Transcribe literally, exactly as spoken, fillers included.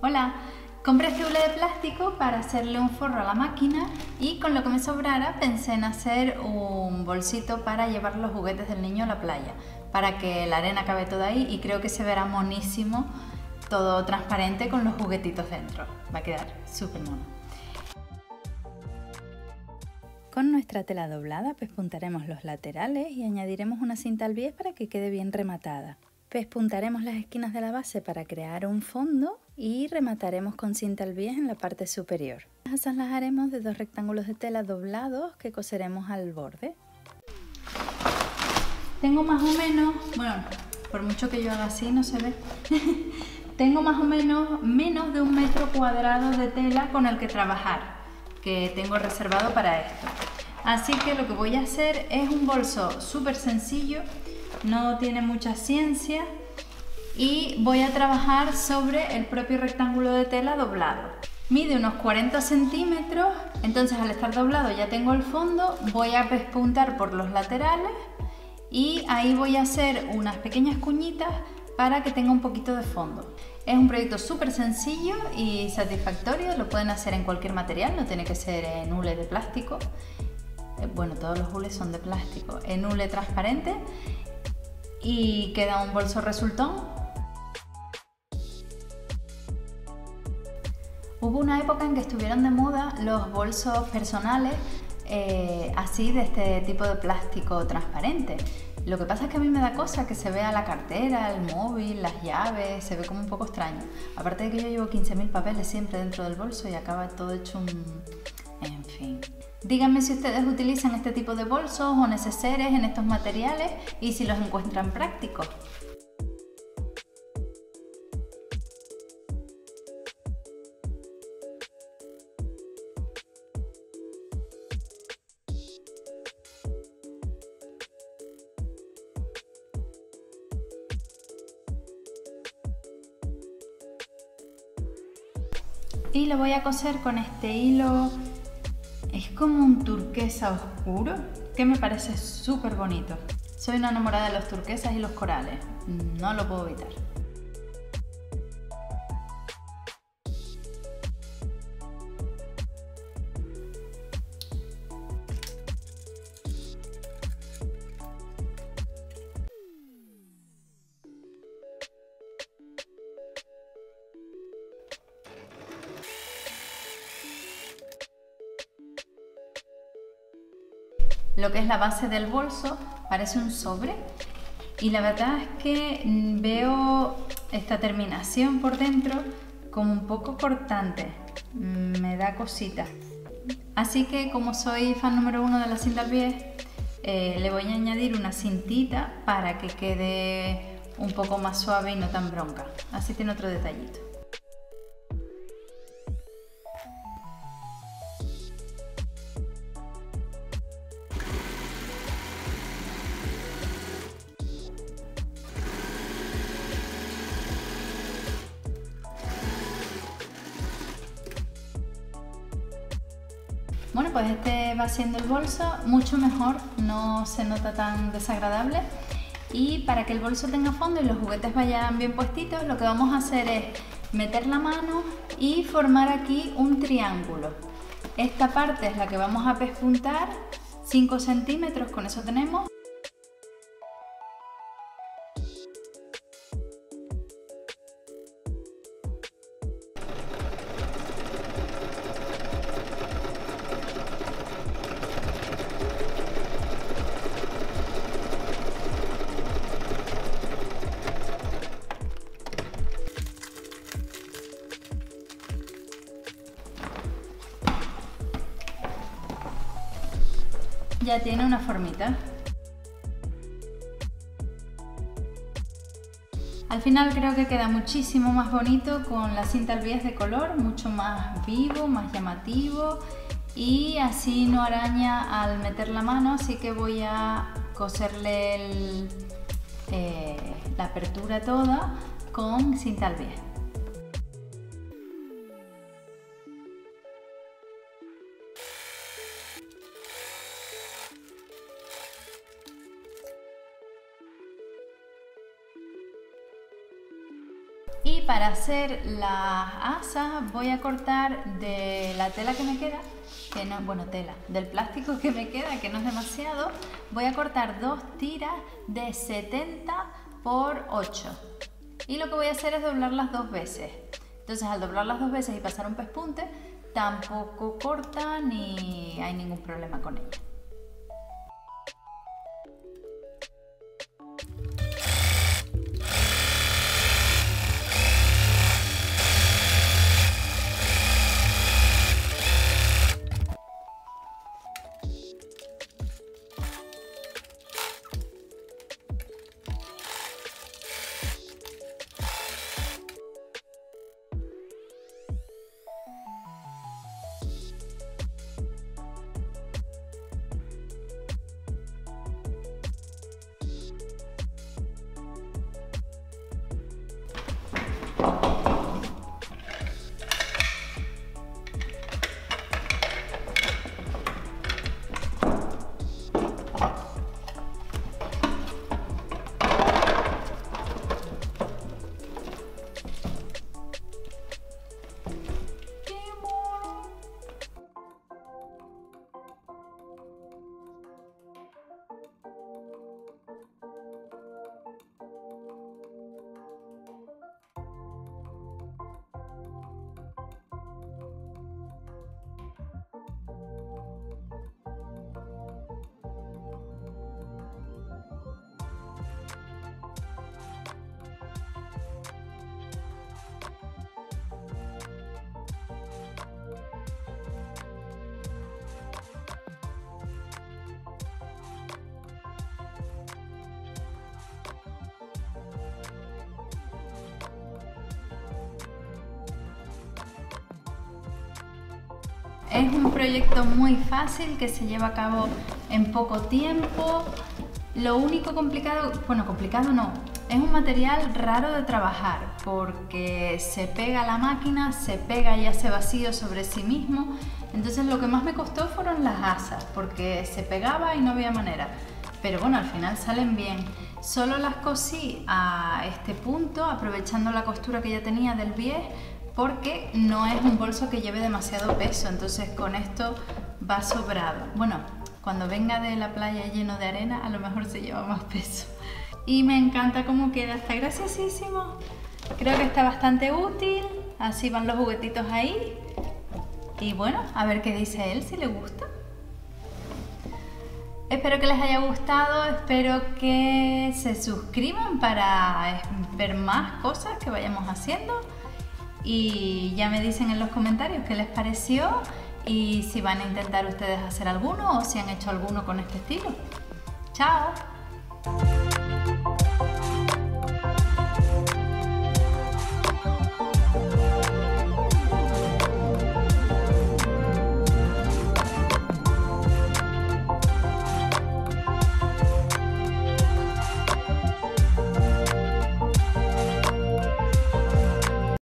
Hola, compré este hule de plástico para hacerle un forro a la máquina y con lo que me sobrara pensé en hacer un bolsito para llevar los juguetes del niño a la playa, para que la arena cabe toda ahí y creo que se verá monísimo, todo transparente con los juguetitos dentro. Va a quedar súper mono. Con nuestra tela doblada pespuntaremos los laterales y añadiremos una cinta al bies para que quede bien rematada. Pespuntaremos las esquinas de la base para crear un fondo y remataremos con cinta al bies en la parte superior. Las asas las haremos de dos rectángulos de tela doblados que coseremos al borde. Tengo más o menos, bueno, por mucho que yo haga así no se ve, tengo más o menos menos de un metro cuadrado de tela con el que trabajar, que tengo reservado para esto. Así que lo que voy a hacer es un bolso súper sencillo, no tiene mucha ciencia y voy a trabajar sobre el propio rectángulo de tela doblado. Mide unos cuarenta centímetros, entonces al estar doblado ya tengo el fondo, voy a pespuntar por los laterales y ahí voy a hacer unas pequeñas cuñitas para que tenga un poquito de fondo. Es un proyecto súper sencillo y satisfactorio, lo pueden hacer en cualquier material, no tiene que ser en hule de plástico. Bueno, todos los hules son de plástico, en hule transparente y queda un bolso resultón. Hubo una época en que estuvieron de moda los bolsos personales eh, así de este tipo de plástico transparente. Lo que pasa es que a mí me da cosa que se vea la cartera, el móvil, las llaves, se ve como un poco extraño. Aparte de que yo llevo quince mil papeles siempre dentro del bolso y acaba todo hecho un... en fin. Díganme si ustedes utilizan este tipo de bolsos o neceseres en estos materiales y si los encuentran prácticos. Y lo voy a coser con este hilo, es como un turquesa oscuro, que me parece súper bonito. Soy una enamorada de los turquesas y los corales, no lo puedo evitar. Lo que es la base del bolso parece un sobre y la verdad es que veo esta terminación por dentro como un poco cortante, me da cosita. Así que como soy fan número uno de la cinta al bies, eh, le voy a añadir una cintita para que quede un poco más suave y no tan bronca. Así tiene otro detallito. Bueno, pues este va siendo el bolso, mucho mejor, no se nota tan desagradable. Y para que el bolso tenga fondo y los juguetes vayan bien puestitos, lo que vamos a hacer es meter la mano y formar aquí un triángulo. Esta parte es la que vamos a pespuntar, cinco centímetros, con eso tenemos. Ya tiene una formita. Al final creo que queda muchísimo más bonito con la cinta al bies de color, mucho más vivo, más llamativo y así no araña al meter la mano, así que voy a coserle el, eh, la apertura toda con cinta al bies. Y para hacer las asas voy a cortar de la tela que me queda, que no, bueno, tela, del plástico que me queda, que no es demasiado, voy a cortar dos tiras de setenta por ocho. Y lo que voy a hacer es doblarlas dos veces. Entonces, al doblarlas dos veces y pasar un pespunte, tampoco corta ni hay ningún problema con ella. Es un proyecto muy fácil que se lleva a cabo en poco tiempo. Lo único complicado, bueno, complicado no, es un material raro de trabajar porque se pega a la máquina, se pega y hace vacío sobre sí mismo. Entonces lo que más me costó fueron las asas porque se pegaba y no había manera. Pero bueno, al final salen bien. Solo las cosí a este punto, aprovechando la costura que ya tenía del bies, porque no es un bolso que lleve demasiado peso, entonces con esto va sobrado. Bueno, cuando venga de la playa lleno de arena, a lo mejor se lleva más peso. Y me encanta cómo queda, está graciosísimo. Creo que está bastante útil, así van los juguetitos ahí. Y bueno, a ver qué dice él, si le gusta. Espero que les haya gustado, espero que se suscriban para ver más cosas que vayamos haciendo. Y ya me dicen en los comentarios qué les pareció y si van a intentar ustedes hacer alguno o si han hecho alguno con este estilo. ¡Chao!